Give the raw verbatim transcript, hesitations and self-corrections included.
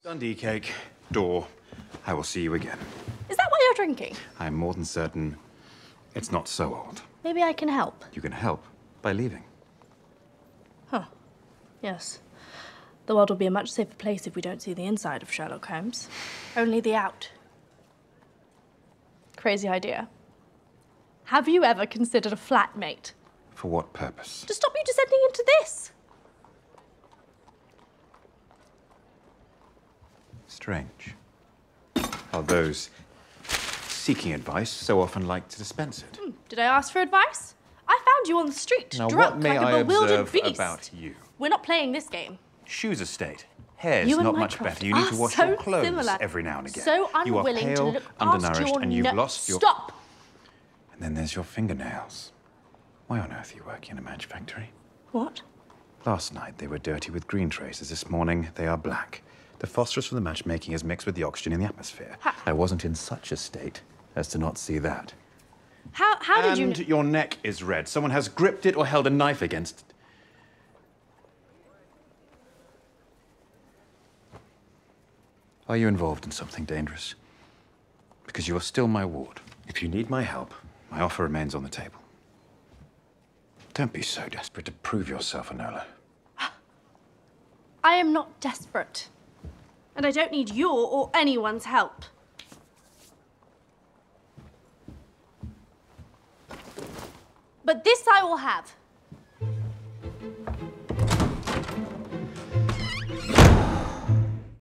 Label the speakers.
Speaker 1: Dundee cake, door. I will see you again.
Speaker 2: Is that what you're drinking?
Speaker 1: I'm more than certain it's not so old.
Speaker 2: Maybe I can help.
Speaker 1: You can help by leaving.
Speaker 2: Huh. Yes. The world will be a much safer place if we don't see the inside of Sherlock Holmes. Only the out. Crazy idea. Have you ever considered a flatmate?
Speaker 1: For what purpose?
Speaker 2: To stop you descending into this.
Speaker 1: Strange. How those seeking advice so often like to dispense it.
Speaker 2: Hmm. Did I ask for advice? I found you on the street,
Speaker 1: Now,
Speaker 2: drunk
Speaker 1: what may
Speaker 2: like a
Speaker 1: I
Speaker 2: bewildered
Speaker 1: observe
Speaker 2: beast.
Speaker 1: about you?
Speaker 2: We're not playing this game.
Speaker 1: Shoes estate. Hair's
Speaker 2: You and
Speaker 1: not much
Speaker 2: Mycroft
Speaker 1: better. You need
Speaker 2: are
Speaker 1: to wash
Speaker 2: so
Speaker 1: your clothes
Speaker 2: similar.
Speaker 1: every now and again.
Speaker 2: So
Speaker 1: you are
Speaker 2: unwilling
Speaker 1: pale,
Speaker 2: to look
Speaker 1: undernourished,
Speaker 2: past your
Speaker 1: and you've
Speaker 2: no-
Speaker 1: lost your...
Speaker 2: Stop!
Speaker 1: And then there's your fingernails. Why on earth are you working in a match factory?
Speaker 2: What?
Speaker 1: Last night they were dirty with green traces. This morning they are black. The phosphorus from the matchmaking is mixed with the oxygen in the atmosphere.
Speaker 2: Ha-
Speaker 1: I wasn't in such a state as to not see that.
Speaker 2: How, how did you...
Speaker 1: And your neck is red. Someone has gripped it or held a knife against it. Are you involved in something dangerous? Because you are still my ward. If you need my help, my offer remains on the table. Don't be so desperate to prove yourself, Enola.
Speaker 2: I am not desperate. And I don't need your or anyone's help. But this I will have.